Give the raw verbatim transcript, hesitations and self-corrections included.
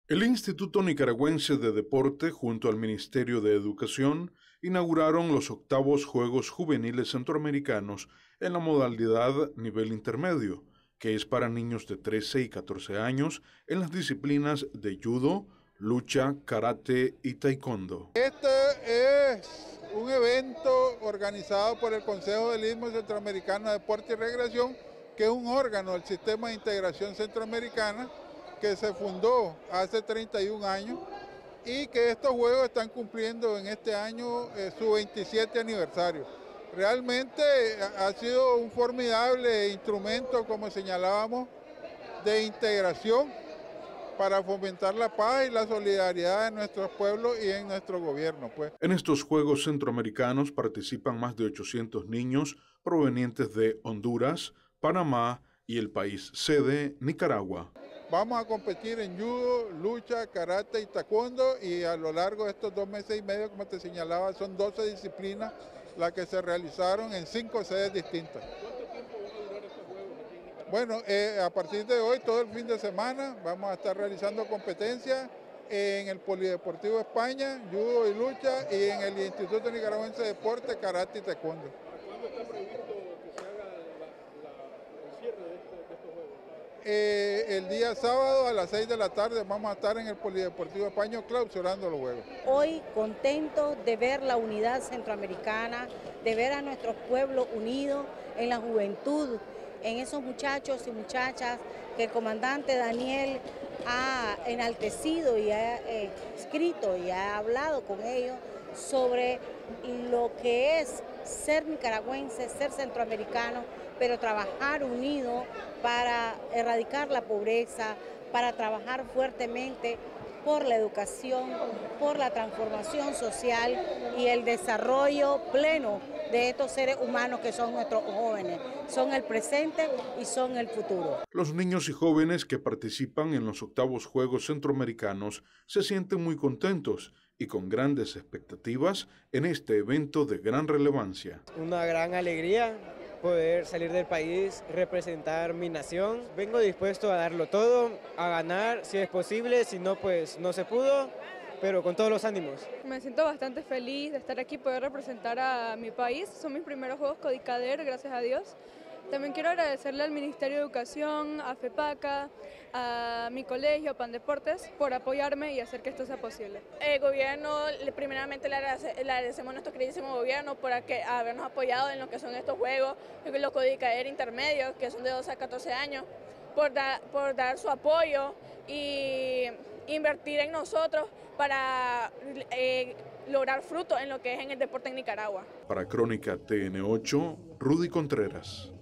El Instituto Nicaragüense de Deporte junto al Ministerio de Educación inauguraron los octavos Juegos Juveniles Centroamericanos en la modalidad nivel intermedio, que es para niños de trece y catorce años en las disciplinas de judo, lucha, karate y taekwondo. Este es un evento organizado por el Consejo del Istmo Centroamericano de Deporte y Recreación, que es un órgano del Sistema de Integración Centroamericana que se fundó hace treinta y un años y que estos juegos están cumpliendo en este año eh, su veintisiete aniversario. Realmente ha sido un formidable instrumento, como señalábamos, de integración para fomentar la paz y la solidaridad en nuestros pueblos y en nuestro gobierno, pues. En estos Juegos Centroamericanos participan más de ochocientos niños provenientes de Honduras, Panamá y el país sede, Nicaragua. Vamos a competir en judo, lucha, karate y taekwondo, y a lo largo de estos dos meses y medio, como te señalaba, son doce disciplinas las que se realizaron en cinco sedes distintas. ¿Cuánto tiempo van a durar estos juegos aquí en Nicaragua? Bueno, eh, a partir de hoy, todo el fin de semana, vamos a estar realizando competencias en el Polideportivo España, judo y lucha, y en el Instituto Nicaragüense de Deporte, karate y taekwondo. ¿Para cuándo está previsto que se haga la, la, el cierre de, este, de estos juegos? Eh, el día sábado a las seis de la tarde vamos a estar en el Polideportivo España clausurando los juegos. Hoy contento de ver la unidad centroamericana, de ver a nuestros pueblos unidos en la juventud, en esos muchachos y muchachas que el comandante Daniel ha enaltecido y ha eh, escrito y ha hablado con ellos sobre lo que es ser nicaragüense, ser centroamericano, pero trabajar unido para erradicar la pobreza, para trabajar fuertemente por la educación, por la transformación social y el desarrollo pleno de estos seres humanos que son nuestros jóvenes. Son el presente y son el futuro. Los niños y jóvenes que participan en los octavos Juegos Centroamericanos se sienten muy contentos y con grandes expectativas en este evento de gran relevancia. Una gran alegría poder salir del país, representar mi nación. Vengo dispuesto a darlo todo, a ganar si es posible, si no pues no se pudo, pero con todos los ánimos. Me siento bastante feliz de estar aquí, poder representar a mi país. Son mis primeros Juegos Codicader, gracias a Dios. También quiero agradecerle al Ministerio de Educación, a FEPACA, a mi colegio, Pandeportes, por apoyarme y hacer que esto sea posible. El gobierno, primeramente le agradecemos a nuestro queridísimo gobierno por habernos apoyado en lo que son estos juegos, los Codicader intermedios, que son de doce a catorce años, por, da, por dar su apoyo y invertir en nosotros para eh, lograr frutos en lo que es en el deporte en Nicaragua. Para Crónica T N ocho, Rudy Contreras.